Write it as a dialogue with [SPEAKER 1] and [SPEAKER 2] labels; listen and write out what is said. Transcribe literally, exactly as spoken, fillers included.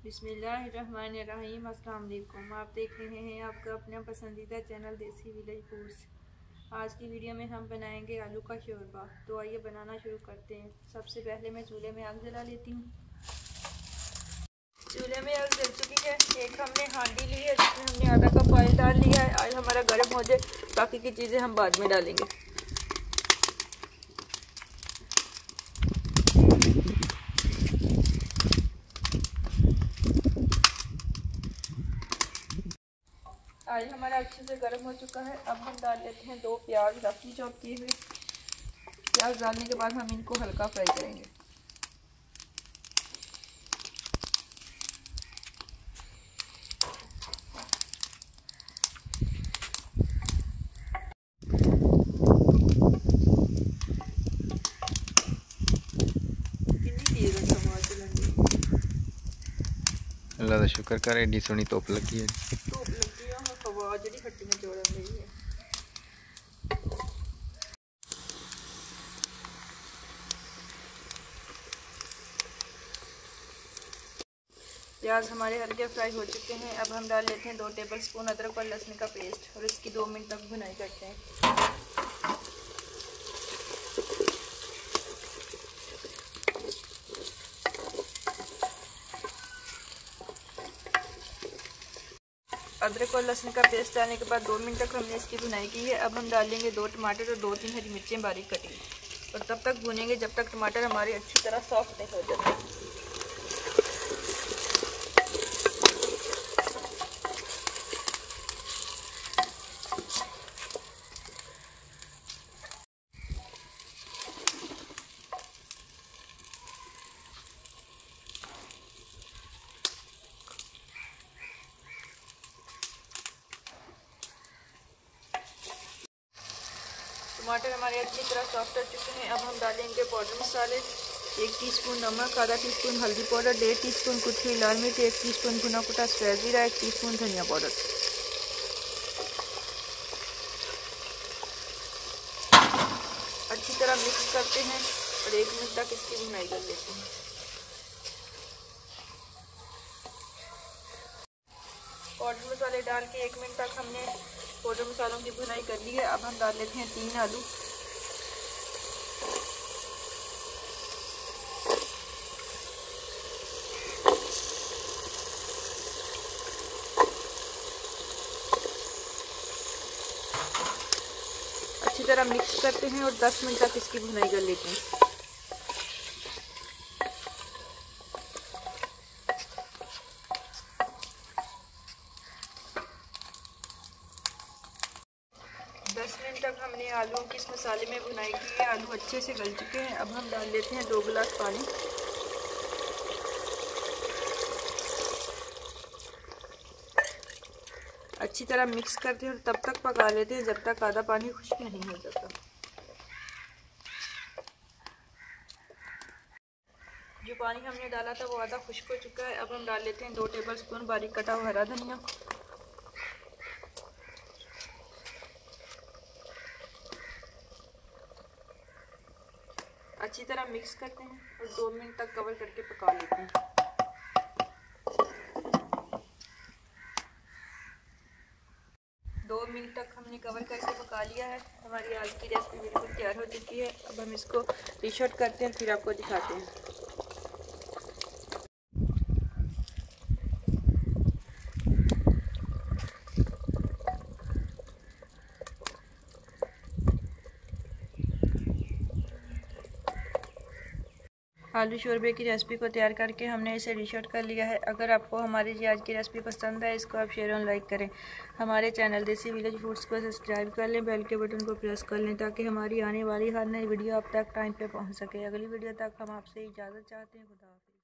[SPEAKER 1] बिस्मिल्लाहिर्रहमानिर्रहीम। अस्सलाम वालेकुम। आप देख रहे हैं आपका अपना पसंदीदा चैनल देसी विलेज फूड्स। आज की वीडियो में हम बनाएंगे आलू का शोरबा। तो आइए बनाना शुरू करते हैं। सबसे पहले मैं चूल्हे में आग जला लेती हूँ। चूल्हे में आग जल चुकी है। एक हमने हांडी ली है जिसमें हमने आधा कप ऑयल डाल लिया है। ऑयल हमारा गर्म हो जाए, बाकी की चीज़ें हम बाद में डालेंगे। ऑयल हमारा अच्छे से गर्म हो चुका है। अब हम डाल लेते हैं दो प्याज रफली चॉप किए हुए। प्याज डालने के बाद हम इनको हल्का फ्राई करेंगे।
[SPEAKER 2] अल्लाह का शुक्र कर एडी सोहनी धुप लगी है।
[SPEAKER 1] धुप लगी है और हवा जी हड्डियां जोड़न रही है। प्याज हमारे हल्के फ्राई हो चुके हैं। अब हम डाल लेते हैं दो टेबल स्पून अदरक और लहसुन का पेस्ट और इसकी दो मिनट तक भुनाई करते हैं। अदरक और लहसुन का पेस्ट डालने के बाद दो मिनट तक हमने इसकी भुनाई की है। अब हम डालेंगे दो टमाटर और दो तीन हरी मिर्चें बारीक कटी और तब तक भुनेंगे जब तक टमाटर हमारे अच्छी तरह सॉफ्ट नहीं हो जाते। टमाटर हमारे अच्छी तरह सॉफ्ट हो चुके हैं। अब हम डालेंगे पाउडर मसाले, एक टीस्पून नमक, आधा टीस्पून हल्दी पाउडर, डेढ़ टीस्पून कुटी हुई लाल मिर्च, एक टीस्पून भुना कुटा सफ़ेद जीरा, एक टीस्पून धनिया पाउडर। अच्छी तरह मिक्स करते हैं और एक मिनट तक इसकी भुनाई कर लेते हैं। पाउडर मसाले डाल के एक मिनट तक हमने पाउडर मसालों की भुनाई कर ली है। अब हम डाल लेते हैं तीन आलू। अच्छी तरह मिक्स करते हैं और दस मिनट तक इसकी भुनाई कर लेते हैं। दस मिनट तक हमने आलू की इस मसाले में भुनाई की है। आलू अच्छे से गल चुके हैं। अब हम डाल लेते हैं दो गिलास पानी। अच्छी तरह मिक्स करते हैं और तब तक पका लेते हैं जब तक आधा पानी खुश्क नहीं हो जाता। जो पानी हमने डाला था वो आधा खुश्क हो चुका है। अब हम डाल लेते हैं दो टेबल स्पून बारीक कटा हुआ हरा धनिया। अच्छी तरह मिक्स करते हैं और दो मिनट तक कवर करके पका लेते हैं। दो मिनट तक हमने कवर करके पका लिया है। हमारी आज की रेसिपी बिल्कुल तैयार हो चुकी है। अब हम इसको डिश आउट करते हैं, फिर आपको दिखाते हैं। आलू शोरबे की रेसिपी को तैयार करके हमने इसे डिश आउट कर लिया है। अगर आपको हमारी जी आज की रेसिपी पसंद है, इसको आप शेयर और लाइक करें। हमारे चैनल देसी विलेज फूड्स को सब्सक्राइब कर लें, बेल के बटन को प्रेस कर लें ताकि हमारी आने वाली हर नई वीडियो आप तक टाइम पे पहुंच सके। अगली वीडियो तक हम आपसे इजाज़त चाहते हैं। खुदा हाफिज़।